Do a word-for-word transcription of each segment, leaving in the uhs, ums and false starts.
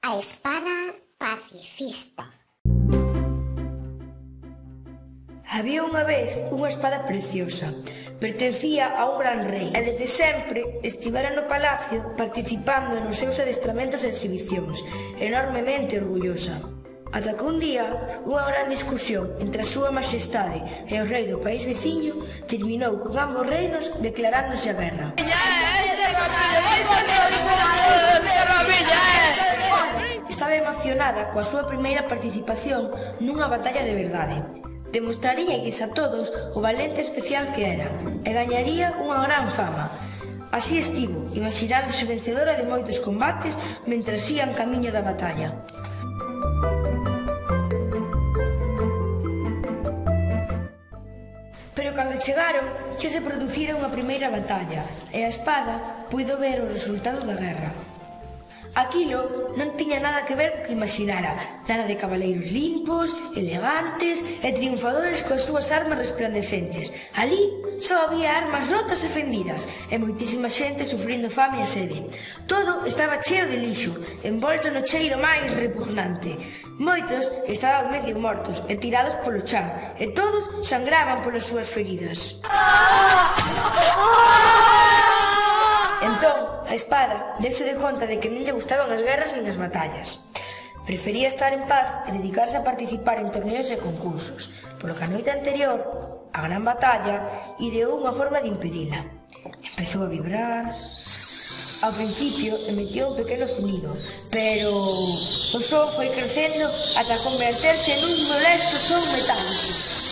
A espada pacifista. Había unha vez unha espada preciosa. Pertencía a un gran rei e desde sempre estivera no palacio participando nos seus adestramentos e exhibicións, enormemente orgullosa. Ata que un día unha gran discusión entre a súa majestade e o rei do país veciño terminou con ambos reinos declarándose a guerra. Estaba emocionada coa súa primeira participación nunha batalla de verdade. Demostraríalles a todos o valente especial que era e gañaría unha gran fama. Así estivo, imaxinándose vencedora de moitos combates mentras ían camiño da batalla. Pero cando chegaron, xa se producira unha primeira batalla e a espada puido ver o resultado da guerra. Aquilo non tiña nada que ver co que imaginara, nada de cabaleiros limpos, elegantes e triunfadores coas súas armas resplandecentes. Alí só había armas rotas e fendidas e moitísima xente sufrindo fame e sede. Todo estaba cheo de lixo, envolto no cheiro máis repugnante. Moitos estaban medio mortos e tirados polo chan, e todos sangraban polas súas feridas. Entón, a espada deuse de conta de que non lle gustaban as guerras nin as batallas. Prefería estar en paz e dedicarse a participar en torneos e concursos, polo que a noite anterior, a gran batalla, ideou unha forma de impedila. Empezou a vibrar. Ao principio emitió un pequeno zunido, pero o son foi crecendo ata converterse nun molesto son metálico.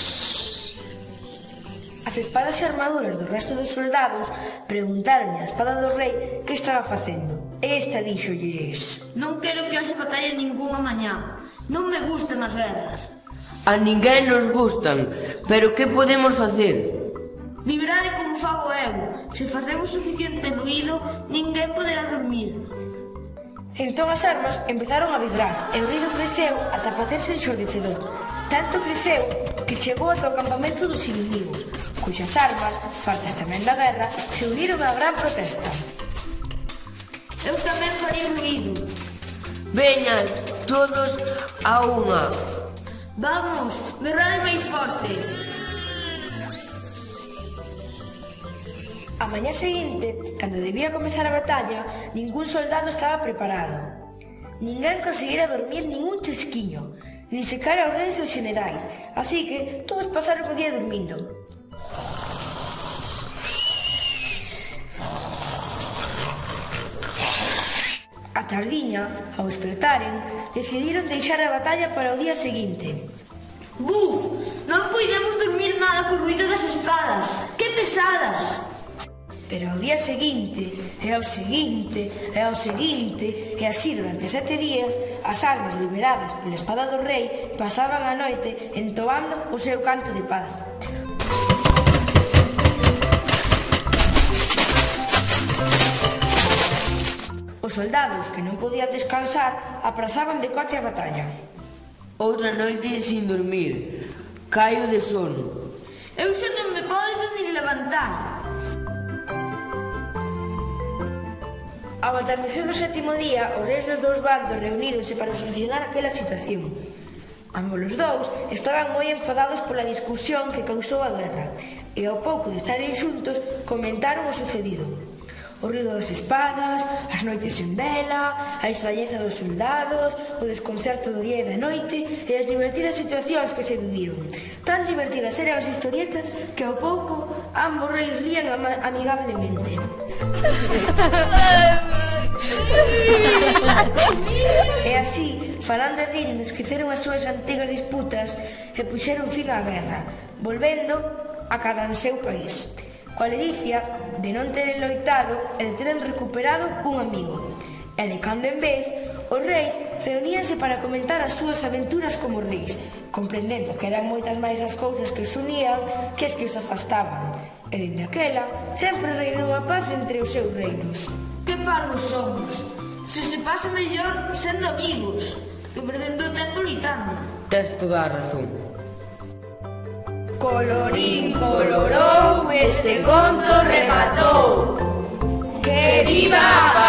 As espadas e armaduras do resto dos soldados preguntaronlle á espada do rei que estaba facendo. Esta díxolles: Non quero que haxe batalla ningunha mañá. Non me gustan as guerras. A ninguén nos gustan, pero que podemos facer? Vibrade como fago eu. Se facemos suficiente ruído, ninguén poderá dormir. Entón as armas empezaron a vibrar e o ruído creceu ata facerse enxordecedor. Tanto creceu que chegou ata o campamento dos inimigos, cuxas armas, fartas tamén da guerra, se uniron á gran protesta. Eu tamén farei ruído. Veña, todos a unha. Vamos, berrade máis forte. A mañá seguinte, cando debía comezar a batalla, ningún soldado estaba preparado. Ninguén conseguira dormir ningún chesquiño, nin secara os reis e os generais, así que todos pasaron o día dormindo. A tardiña, ao despertaren, decidiron deixar a batalla para o día seguinte. Buf! Non podemos dormir nada co ruído das espadas. Que pesadas! Pero ao día seguinte, e ao seguinte, e ao seguinte, e así durante sete días, as armas liberadas pola espada do rei pasaban a noite entoando o seu canto de paz. Os soldados que non podían descansar aprazaban de cote a batalla. Outra noite sin dormir. Caio de sono. Eu xa non me podo nin levantar. Ao atardecer do sétimo día, os reis dos dous bandos reuníronse para solucionar aquela situación. Ambos os dous estaban moi enfadados pola discusión que causou a guerra, e ao pouco de estaren xuntos comentaron o sucedido. O ruido das espadas, as noites en vela, a extrañeza dos soldados, o desconcerto do día e da noite e as divertidas situacións que se viviron. Tan divertidas eran as historietas que ao pouco ambos reis rían amigablemente. E así, falando e rindo, esqueceron as súas antigas disputas e puxeron fin á guerra, volvendo a cada en seu país, coa ledicia de non teren loitado e de teren recuperado un amigo. E de cando en vez, os reis reuníanse para comentar as súas aventuras como reis, comprendendo que eran moitas máis as cousas que os unían que as que os afastaban. E dende aquela, sempre reinou a paz entre os seus reinos. Que parvos somos! Se se pasa mellor sendo amigos, que perdendo o tempo loitando. Tes toda a razón. Colorín colorou, este conto rematou. Que viva!